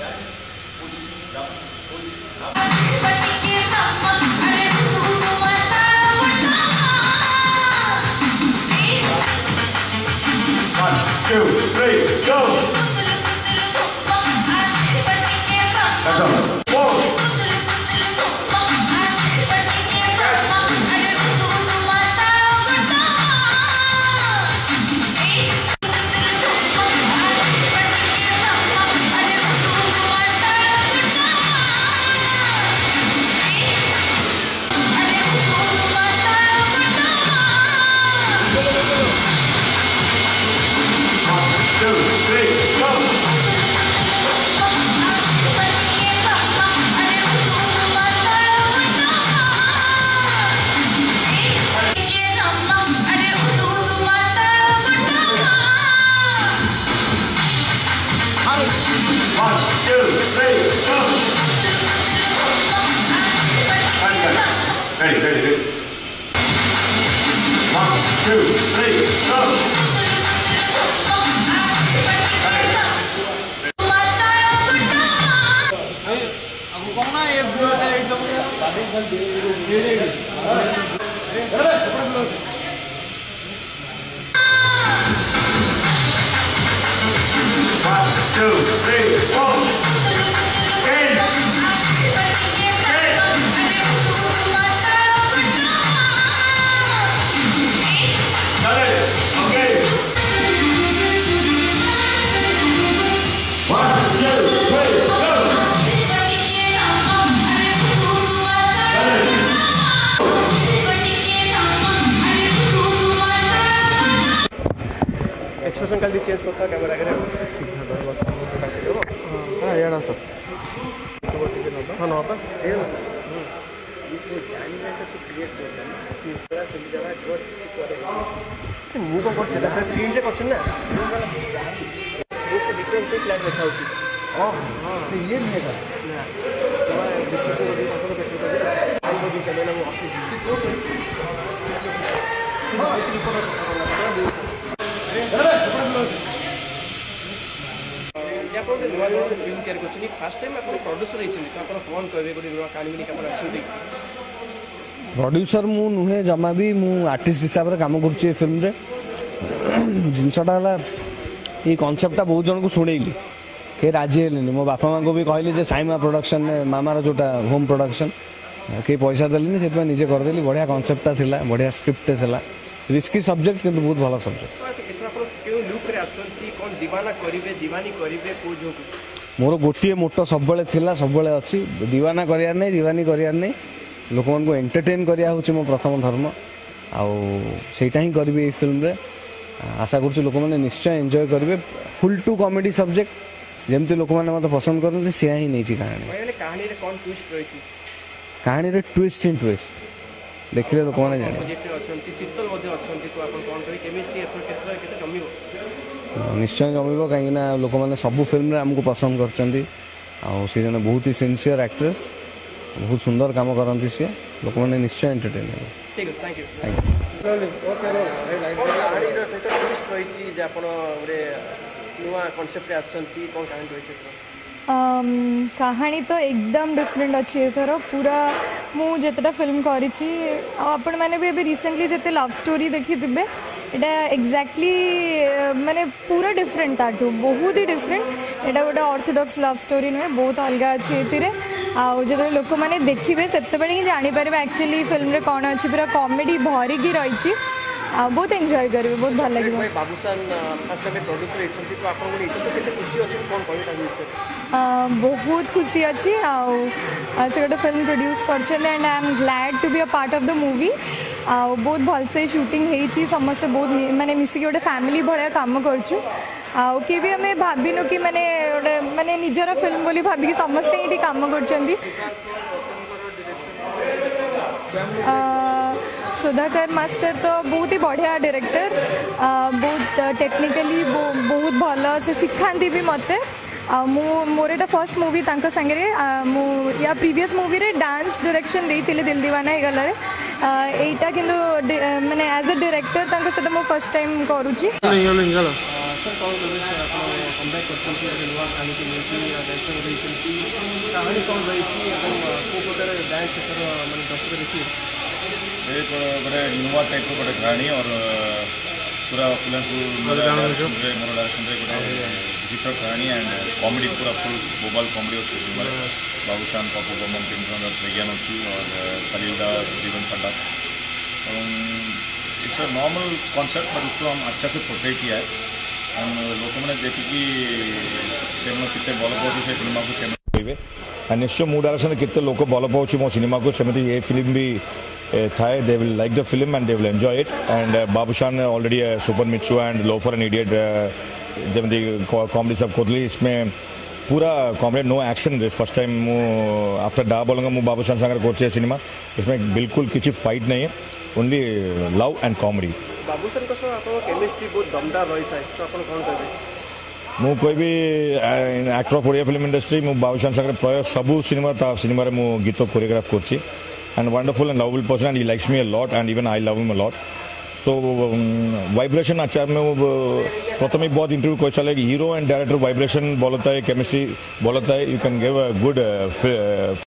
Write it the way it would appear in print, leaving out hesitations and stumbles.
Two, three, go! That's all. Four. Two, three, go! One, two, three, go! Ready, ready, ready. One, two, three, go! One, two, three, four. Change. Got it. Okay. One, two, three, go. Expression खाली change करता camera करे हां यार sir तो ठीक है ना हां ना पा ये इस एनिमेशन से क्रिएट करता है पूरा सही जगह ड्रॉ करे मु को कर सेटा प्रिंट रे करछ ना उसके डिफरेंट से प्लान रखा होची हां ये नहीं है ना डिस्कशन को भी पसंद करते हैं आई को भी चले ना वो ऑफिस से कोर्स हां फिल्म तैयार कर फास्ट टाइम आप प्रोड्यूसर होती कौन कहे गोटे नुआ कहानी प्रोड्यूसर मु नुहे जमा भी मु आर्टिस्ट हिसाब से काम कर फिल्म रे जिनसटा ये कॉन्सेप्टटा बहुत जन को शुणेली के राजी हेले मो बापा माँ को भी कहली जे साइमा प्रोडक्शन मामार जोटा होम प्रोडक्शन कई पैसा देली से निजे करदेली बढ़िया कॉन्सेप्टटा थिला बढ़िया स्क्रिप्ट थिला रिस्की सब्जेक्ट किंतु बहुत भला सब्जेक्ट मोर गोटे मोटो सब सब अच्छी दीवाना करार नहीं दीवानी करार नहीं लोक मान को एंटरटेन करिया होची मो प्रथम धर्म आईटा ही करी फिल्म रे आशा कर लोक मैंने निश्चय एंजॉय करेंगे फुल टू कॉमेडी सब्जेक्ट जमती लोक मैंने मत पसंद करते सी ही नहीं कहानी कहानी रे ट्विस्ट इन ट्विस्ट देखिए लोक मैंने जाने निश्चय जमीब कहीं लोक मैंने सबू फिल्म आमको पसंद कर जन बहुत ही सिंसियर एक्ट्रेस बहुत सुंदर काम करती सी लोक मैंने निश्चय एंटरटेन कहानी तो एकदम डिफरेंट अच्छी सर पूरा मु जितना फिल्म कर मैंने भी अभी रिसेंटली जिते लव स्टोरी देखी थे एटा एक्जाक्टली माने पूरा डिफरेंट ताठू बहुत ही डिफरेंट एटा गोटे ऑर्थोडॉक्स लव स्टोरी नुहे बहुत अलग अच्छी ये जो लोक मैंने देखिए से ही जानीपर एक्चुअली फिल्म रे कौन अच्छी पूरा कॉमेडी भरिकी रही बहुत एंजॉय करेंगे बहुत भल लगे बहुत खुशी अच्छी से गोटे फिल्म प्रोड्यूस कर and I am glad to be a part of the movie बहुत भलसे शूटिंग होती समस्ते बहुत माने मिसिकी गोटे फैमिली भाया काम करूँ कि भी आम भाविनु कि माने गोटे माने निजर फिल्म बोली भाविकी समस्ते ये काम कर सुधाकर मास्टर तो बहुत ही बढ़िया डायरेक्टर बहुत टेक्निकली बहुत भल से सिखाती भी मते मोर एटा फर्स्ट मूवी तांको संगे या प्रीवियस मूवी रे डांस डायरेक्शन देइतिले दिल दीवाना हे गला रे एटा किंतु माने एज अ डायरेक्टर तांको सेटा मो फर्स्ट टाइम करूची कमबैक करछन्ती नवा कहानी के मिलती डांसर रही कहानी कौन रही को प्रकार डांस माने दर्शक देखिए एक गोटे नुआ टाइप गोटे कहानी और पूरा मोर डायरेक्शन गोटे गीत कहानी एंड कॉमेडी पूरा फुल मोबाइल कॉमेडी अच्छे सिनेमा बाबूशान पप्पू बमन टीम प्रज्ञान अच्छी और सलीलदा Jeevan Panda it's a normal concept but उसको हम अच्छा से पोर्ट्रे किया है हम लोक मैंने देखिकी से भल पाँच से सिनेमा को से कहे निश्चय मु डायरेक्शन केते लोक भल पाँच मो सिनेमा को सेमती ये फिल्म भी थाए they will like the film and they will enjoy it and Babushaan already super Michu and loafer and idiot जमी कॉमेडी सब खोदली इसमें पूरा comedy no action this first time मु आफ्टर डा बोलूँगा मु बाबूशान सागर कोचे सिनेमा इसमें बिल्कुल किसी फाइट नहीं है only love and comedy Babushaan को केमिस्ट्री बहुत दमदार रही था तो अपन कौन कहबे मु कोई भी actor of Odia film industry मु बाबूशान सागर प्राय सबू सिनेमा मु गीत कोरियोग्राफ करछि and wonderful and lovable person and he likes me a lot and even I love him a lot so vibration अच्छा में प्रथम बहुत इंटरव्यू कह चले हीरो एंड डायरेक्टर वाइब्रेशन बोलता है केमिस्ट्री बोलता है you can give a good